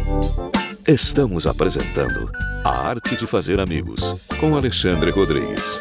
Estamos apresentando A Arte de Fazer Amigos, com Alexandre Rodrigues.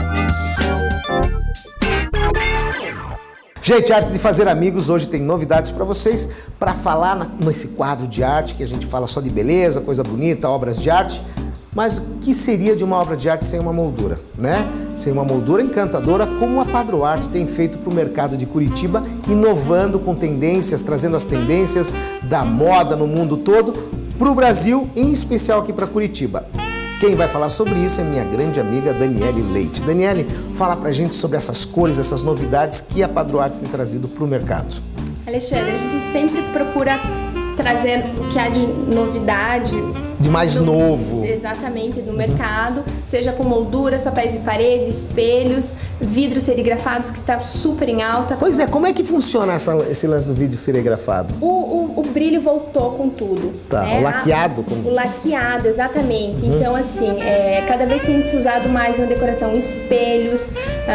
Gente, Arte de Fazer Amigos hoje tem novidades para vocês, para falar nesse quadro de arte que a gente fala só de beleza, coisa bonita, obras de arte. Mas o que seria de uma obra de arte sem uma moldura, né? Sem uma moldura encantadora, como a Padroarte tem feito para o mercado de Curitiba, inovando com tendências, trazendo as tendências da moda no mundo todo para o Brasil, em especial aqui para Curitiba. Quem vai falar sobre isso é minha grande amiga Daniele Leite. Daniele, fala pra gente sobre essas cores, essas novidades que a Padroarte tem trazido para o mercado. Alexandre, a gente sempre procura trazer o que há de novidade, de mais novo. Exatamente, do mercado, seja com molduras, papéis de parede, espelhos, vidros serigrafados, que está super em alta. Pois é, como é que funciona esse lance do vidro serigrafado? O brilho voltou com tudo. Tá, né? O laqueado. O laqueado, exatamente. Então, assim, cada vez tem se usado mais na decoração espelhos,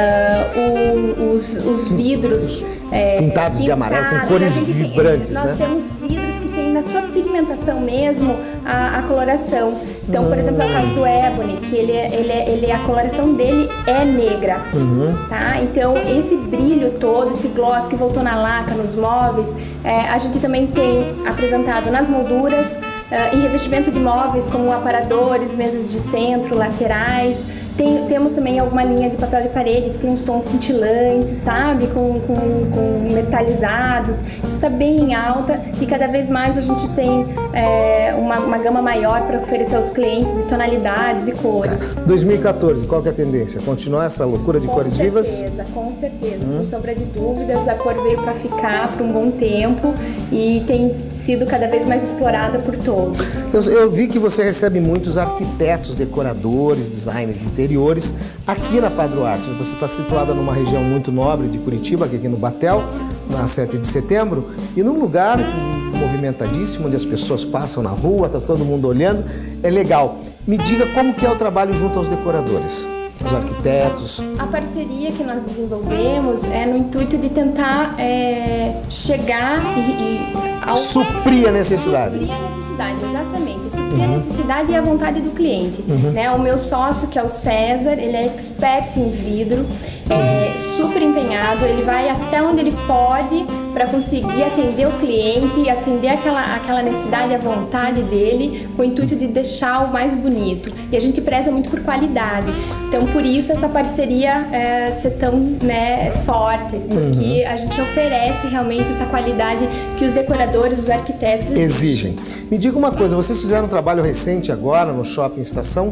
os vidros pintados de amarelo, com cores vibrantes, né? Nós temos vidros que tem na sua pigmentação mesmo a coloração. Então, por exemplo, é o caso do Ebony, que a coloração dele é negra, tá? Então, esse brilho todo, esse gloss que voltou na laca, nos móveis, a gente também tem apresentado nas molduras, em revestimento de móveis, como aparadores, mesas de centro, laterais. Temos também alguma linha de papel de parede que tem uns tons cintilantes, sabe? Com metalizados. Isso está bem em alta e cada vez mais a gente tem uma gama maior para oferecer aos clientes de tonalidades e cores. 2014, qual que é a tendência? Continuar essa loucura de cores vivas? Com certeza, sem sombra de dúvidas. A cor veio para ficar por um bom tempo e tem sido cada vez mais explorada por todos. Eu vi que você recebe muitos arquitetos, decoradores, designers de interiores aqui na Padroarte. Você está situada numa região muito nobre de Curitiba, aqui no Batel, na 7 de setembro, e num lugar movimentadíssimo, onde as pessoas passam na rua, está todo mundo olhando, é legal. Me diga como que é o trabalho junto aos decoradores, aos arquitetos. A parceria que nós desenvolvemos é no intuito de tentar chegar ao suprir a necessidade. Suprir a necessidade, exatamente. Suprir a necessidade e a vontade do cliente. Né? O meu sócio, que é o César, ele é expert em vidro, super empenhado, ele vai até onde ele pode para conseguir atender o cliente e atender aquela necessidade, a vontade dele, com o intuito de deixar o mais bonito. E a gente preza muito por qualidade. Então, por isso, essa parceria ser tão forte, porque a gente oferece realmente essa qualidade que os decoradores, os arquitetos exigem. Me diga uma coisa, vocês fizeram um trabalho recente agora no Shopping Estação?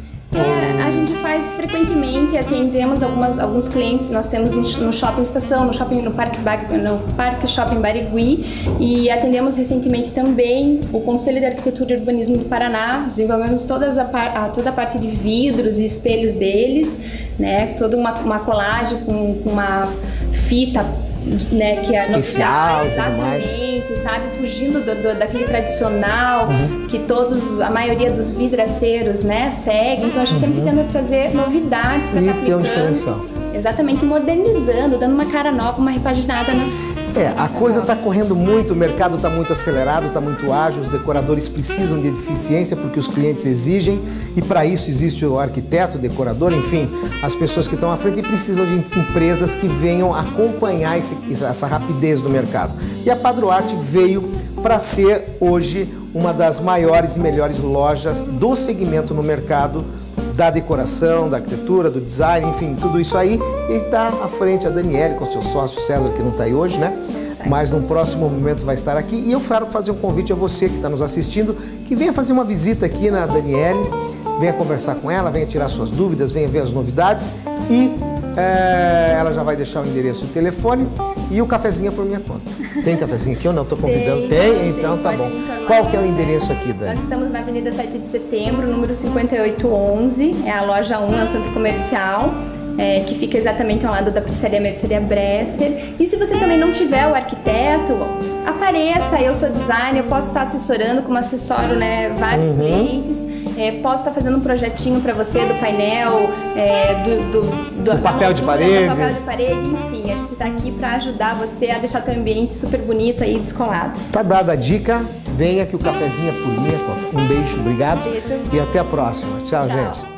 A gente faz frequentemente, atendemos alguns clientes, nós temos no Shopping Estação, no Parque Shopping Barigui, e atendemos recentemente também o Conselho de Arquitetura e Urbanismo do Paraná. Desenvolvemos toda a parte de vidros e espelhos deles, né, toda uma colagem com uma fita, né, que é especial, exatamente, sabe, fugindo daquele tradicional que a maioria dos vidraceiros, né, segue. Então a gente sempre tenta trazer novidades para estar ter um diferencial. Exatamente, modernizando, dando uma cara nova, uma repaginada nas... A coisa está correndo muito, o mercado está muito acelerado, está muito ágil, os decoradores precisam de eficiência porque os clientes exigem, e para isso existe o arquiteto, o decorador, enfim, as pessoas que estão à frente, e precisam de empresas que venham acompanhar essa rapidez do mercado. E a Padroarte veio para ser hoje uma das maiores e melhores lojas do segmento no mercado da decoração, da arquitetura, do design, enfim, tudo isso aí. E está à frente a Daniele com seu sócio César, que não está aí hoje, né? Mas no próximo momento vai estar aqui. E eu quero fazer um convite a você que está nos assistindo, que venha fazer uma visita aqui na Daniele, venha conversar com ela, venha tirar suas dúvidas, venha ver as novidades e ela já vai deixar o endereço e o telefone e o cafezinho é por minha conta. Tem cafezinho aqui ou não? Estou convidando. Tem? Então tá bom. Qual que é o endereço aqui, Dani? Nós estamos na Avenida 7 de Setembro, número 5811, é a loja 1, é o centro comercial. Que fica exatamente ao lado da pizzaria Merceria Bresser. E se você também não tiver o arquiteto, apareça, eu sou designer, eu posso estar assessorando, como assessoro, né, vários clientes, posso estar fazendo um projetinho para você do painel, do papel de parede. Do papel de parede, enfim, a gente está aqui para ajudar você a deixar teu ambiente super bonito aí, descolado. Tá dada a dica, venha que o cafezinho é por minha conta. Um beijo, obrigado. Beijo. E até a próxima. Tchau, gente.